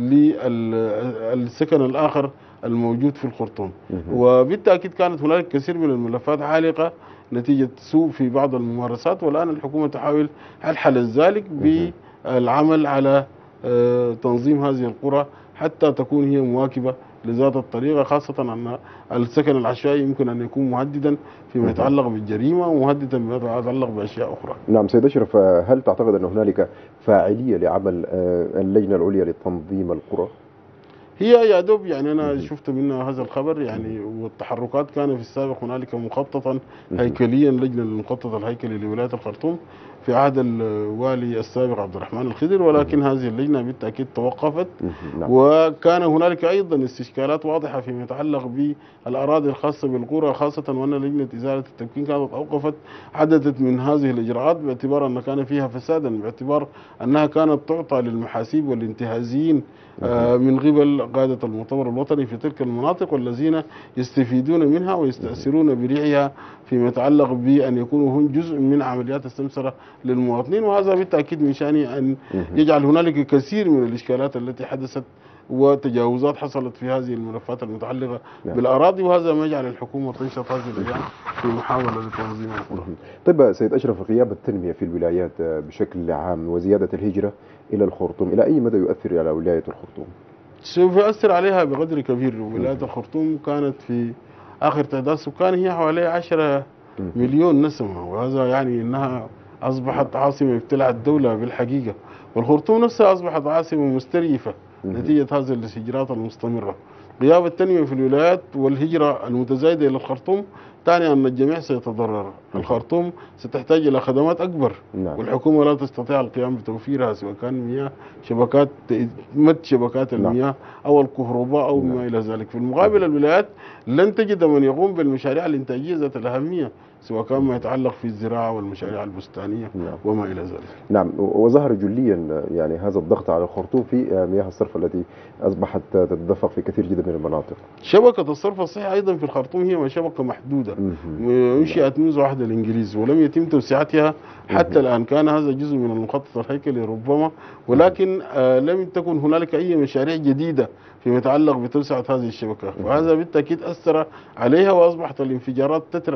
للسكن الآخر الموجود في الخرطوم. وبالتأكيد كانت هنالك كثير من الملفات عالقة نتيجة سوء في بعض الممارسات، والآن الحكومة تحاول حل ذلك بالعمل على تنظيم هذه القرى حتى تكون هي مواكبة لذات الطريقة، خاصة أن السكن العشوائي يمكن أن يكون مهددا فيما يتعلق بالجريمة ومهددا فيما يتعلق بأشياء أخرى. نعم سيد أشرف، هل تعتقد أن هنالك فاعلية لعمل اللجنة العليا لتنظيم القرى؟ هي يا دوب يعني أنا شفت منها هذا الخبر يعني، والتحركات كان في السابق هنالك مخططا هيكليا لجنة المخطط الهيكلي لولاية الخرطوم في عهد الوالي السابق عبد الرحمن الخضر، ولكن هذه اللجنة بالتأكيد توقفت. وكان هنالك أيضا استشكالات واضحة فيما يتعلق بالأراضي الخاصة بالقرى، خاصة وأن لجنة إزالة التمكين كانت أوقفت عدد من هذه الإجراءات باعتبار أن كان فيها فسادا، باعتبار أنها كانت تعطى للمحاسيب والانتهازيين من قبل قادة المؤتمر الوطني في تلك المناطق، والذين يستفيدون منها ويستأثرون بريعها فيما يتعلق بأن يكونوا هم جزء من عمليات السمسرة للمواطنين. وهذا بالتأكيد من شأنه أن يجعل هنالك كثير من الإشكالات التي حدثت وتجاوزات حصلت في هذه الملفات المتعلقة بالأراضي، وهذا ما يجعل الحكومة تنشط هذه الأيام في محاولة لتنظيم القرى. طيب سيد أشرف، غياب التنمية في الولايات بشكل عام وزيادة الهجرة إلى الخرطوم إلى أي مدى يؤثر على ولاية الخرطوم؟ سوف يؤثر عليها بقدر كبير. ولاية الخرطوم كانت في آخر تعداد سكان هي حوالي 10 مليون نسمة، وهذا يعني أنها أصبحت عاصمة ابتلاع الدولة بالحقيقة، والخرطوم نفسها أصبحت عاصمة مستريفة نتيجة هذه الهجرات المستمرة. غياب التنمية في الولايات والهجرة المتزايدة إلى الخرطوم تعني أن الجميع سيتضرر. الخرطوم ستحتاج إلى خدمات أكبر، والحكومة لا تستطيع القيام بتوفيرها، سواء كان مياه شبكات مد شبكات المياه أو الكهرباء أو ما إلى ذلك. في المقابل الولايات لن تجد من يقوم بالمشاريع الإنتاجية ذات الأهمية، سواء كان ما يتعلق في الزراعة والمشاريع البستانية وما إلى ذلك. نعم، وظهر جليا يعني هذا الضغط على الخرطوم في مياه الصرف التي أصبحت تتدفق في كثير جدا من المناطق. شبكة الصرف الصحي أيضا في الخرطوم هي شبكة محدودة انشئت منذ عهد الإنجليز ولم يتم توسعتها حتى الآن. كان هذا جزء من المخطط الهيكلي ربما، ولكن لم تكن هنالك أي مشاريع جديدة فيما يتعلق بتوسعة هذه الشبكة، وهذا بالتأكيد أثر عليها وأصبحت الانفجارات تترى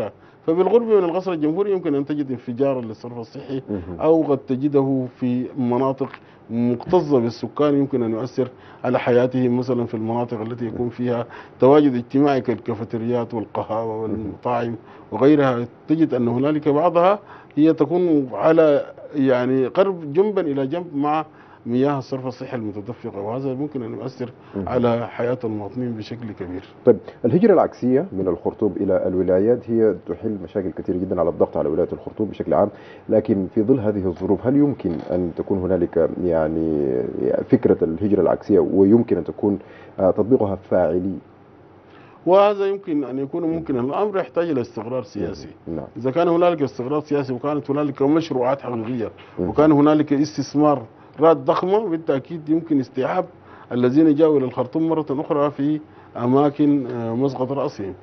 فبالقرب من القصر الجمهوري يمكن أن تجد انفجارا للصرف الصحي، أو قد تجده في مناطق مكتظة بالسكان يمكن أن يؤثر على حياتهم، مثلا في المناطق التي يكون فيها تواجد اجتماعي كالكافيتريات والقهاوي والمطاعم وغيرها. تجد أن هنالك بعضها هي تكون على يعني قرب جنبا إلى جنب مع مياه الصرف الصحي المتدفقة، وهذا ممكن أن يؤثر على حياة المواطنين بشكل كبير. طيب، الهجرة العكسية من الخرطوم إلى الولايات هي تحل مشاكل كثيرة جدا على الضغط على ولاية الخرطوم بشكل عام، لكن في ظل هذه الظروف هل يمكن أن تكون هنالك يعني فكرة الهجرة العكسية ويمكن أن تكون تطبيقها فاعلي؟ وهذا يمكن أن يكون ممكنا. الأمر يحتاج إلى استقرار سياسي. نعم. إذا كان هنالك استقرار سياسي وكانت هنالك مشروعات حقيقية وكان هنالك استثمارات ضخمة، بالتأكيد يمكن استيعاب الذين جاءوا إلى الخرطوم مرة أخرى في أماكن مسقط رأسهم.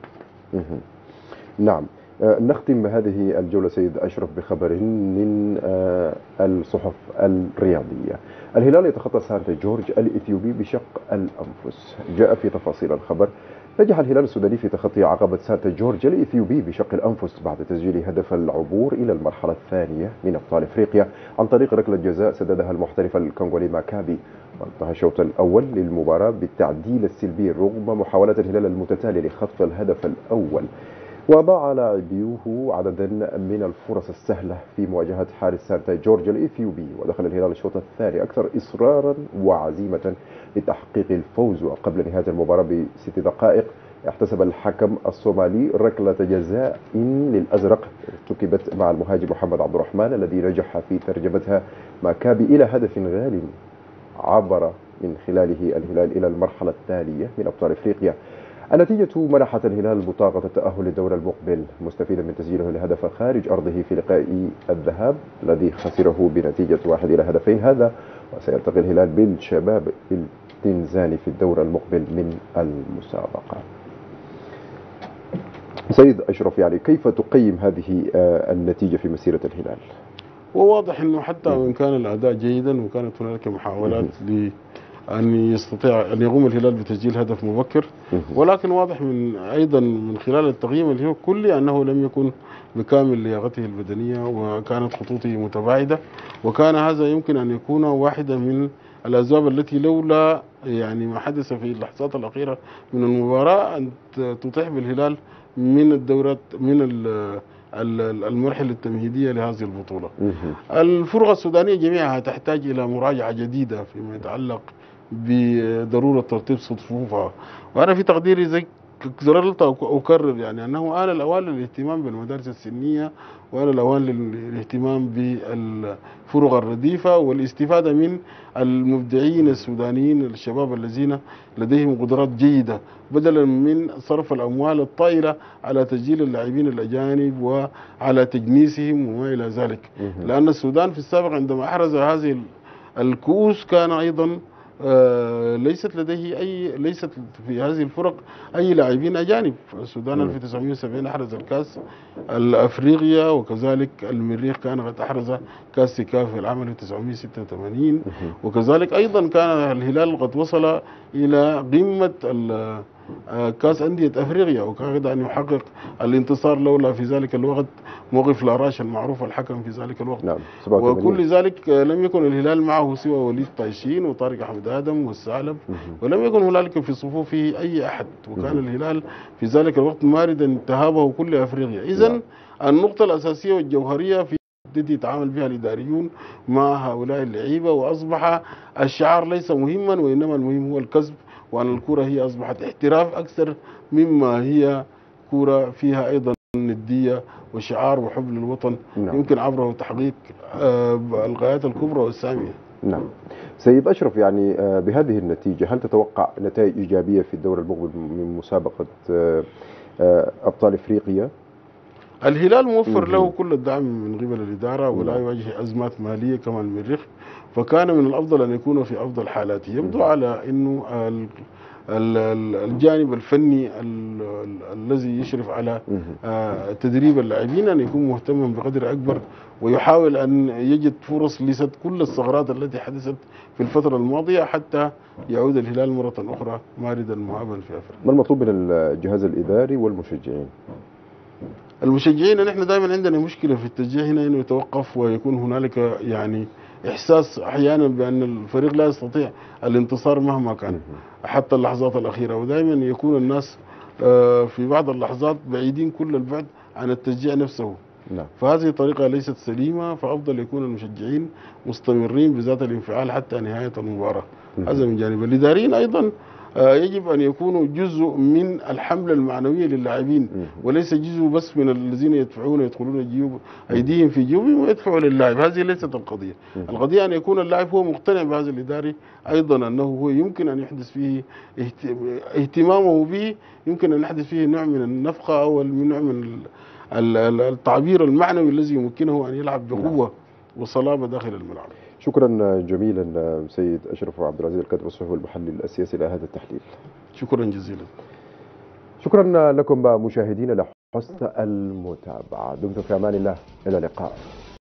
نعم. نختم هذه الجولة سيد أشرف بخبر من الصحف الرياضية. الهلال يتخطى سانتا جورج الإثيوبي بشق الأنفس. جاء في تفاصيل الخبر: نجح الهلال السوداني في تخطي عقبة سانتا جورج الإثيوبي بشق الأنفس بعد تسجيل هدف العبور إلى المرحلة الثانية من أبطال إفريقيا عن طريق ركلة جزاء سددها المحترف الكونغولي ماكابي. وانتهى الشوط الأول للمباراة بالتعديل السلبي رغم محاولات الهلال المتتالية لخطف الهدف الأول. وضاع لاعبيه عددا من الفرص السهلة في مواجهة حارس سانتا جورج الإثيوبي، ودخل الهلال الشوط الثاني أكثر إصرارا وعزيمة لتحقيق الفوز. وقبل نهاية المباراة ب6 دقائق احتسب الحكم الصومالي ركلة جزاء للأزرق ارتكبت مع المهاجم محمد عبد الرحمن الذي نجح في ترجمتها ماكابي إلى هدف غال عبر من خلاله الهلال إلى المرحلة التالية من أبطال إفريقيا. النتيجة منحت الهلال بطاقة التأهل للدور المقبل، مستفيدا من تسجيله الهدف خارج أرضه في لقاء الذهاب الذي خسره بنتيجة 1-2. هذا وسيلتقي الهلال بالشباب التنزاني في الدور المقبل من المسابقة. سيد أشرف، يعني كيف تقيم هذه النتيجة في مسيرة الهلال؟ وواضح أنه حتى وإن كان الأداء جيدا وكانت هناك محاولات أن يستطيع أن يقوم الهلال بتسجيل هدف مبكر، ولكن واضح من أيضا من خلال التقييم اللي هو كلي أنه لم يكن بكامل لياقته البدنية، وكانت خطوطه متباعدة، وكان هذا يمكن أن يكون واحدة من الأسباب التي لولا يعني ما حدث في اللحظات الأخيرة من المباراة أن تتيح بالهلال من الدورات من المرحلة التمهيدية لهذه البطولة. الفرقة السودانية جميعها تحتاج إلى مراجعة جديدة فيما يتعلق بضرورة ترتيب صفوفها، وأنا في تقديري زي زررت أكرر يعني أنه آن الأوان للاهتمام بالمدارس السنية، وآن الأوان للاهتمام بالفرق الرديفة والاستفادة من المبدعين السودانيين الشباب الذين لديهم قدرات جيدة، بدلا من صرف الأموال الطائلة على تسجيل اللاعبين الأجانب وعلى تجنيسهم وما إلى ذلك. لأن السودان في السابق عندما أحرز هذه الكؤوس كان أيضا ليست في هذه الفرق أي لاعبين أجانب. السودان 1970 أحرز الكاس الأفريقيا، وكذلك المريخ كان قد أحرز كاس سيكاف في العام 1986، وكذلك أيضا كان الهلال قد وصل إلى قمة كاس أندية أفريقيا، وكان أن يحقق الانتصار لولا في ذلك الوقت موقف لاراش المعروف الحكم في ذلك الوقت. نعم. وكل ذلك لم يكن الهلال معه سوى وليد طايشين وطارق أحمد آدم والثعلب، ولم يكن هنالك في صفوفه أي أحد، وكان الهلال في ذلك الوقت ماردا تهابه كل أفريقيا. إذن النقطة الأساسية والجوهرية في التي يتعامل بها الإداريون مع هؤلاء اللعيبة، وأصبح الشعار ليس مهما، وإنما المهم هو الكسب، وأن الكرة هي أصبحت احتراف أكثر مما هي كرة فيها أيضا ندية وشعار وحب للوطن. نعم. يمكن عبره تحقيق الغايات الكبرى والسامية. نعم. سيد أشرف، يعني بهذه النتيجة هل تتوقع نتائج إيجابية في الدور المقبل من مسابقة أبطال إفريقيا؟ الهلال موفر له كل الدعم من قبل الإدارة، ولا يواجه أزمات مالية كما المريخ، فكان من الأفضل أن يكون في أفضل حالاته. يبدو على أنه الجانب الفني الذي يشرف على تدريب اللاعبين أن يكون مهتما بقدر أكبر، ويحاول أن يجد فرص لسد كل الثغرات التي حدثت في الفترة الماضية حتى يعود الهلال مرة أخرى ماردا مهابا في أفريقيا. ما المطلوب من الجهاز الإداري والمشجعين؟ المشجعين نحن دائما عندنا مشكله في التشجيع هنا انه يتوقف ويكون هنالك يعني احساس احيانا بان الفريق لا يستطيع الانتصار مهما كان حتى اللحظات الاخيره، ودائما يكون الناس في بعض اللحظات بعيدين كل البعد عن التشجيع نفسه. نعم. فهذه طريقة ليست سليمة، فأفضل يكون المشجعين مستمرين بذات الانفعال حتى نهاية المباراة. هذا من جانب. الإداريين أيضا يجب أن يكونوا جزء من الحملة المعنوية للاعبين، وليس جزء بس من الذين يدخلون جيوب أيديهم في جيوبهم ويدفعوا للاعب. هذه ليست القضية. القضية أن يكون اللاعب هو مقتنع بهذا الإداري أيضا أنه هو يمكن أن يحدث فيه اهتمامه به، يمكن أن يحدث فيه نوع من النفقة أو نوع من التعبير المعنوي الذي يمكنه أن يلعب بقوة وصلابة داخل الملعب. شكرا جميلا سيد أشرف عبد العزيز الكاتب الصحفي والمحلل السياسي لهذا التحليل. شكرا جزيلا. شكرا لكم مشاهدينا لحسن المتابعة. دمتم في أمان الله، إلى اللقاء.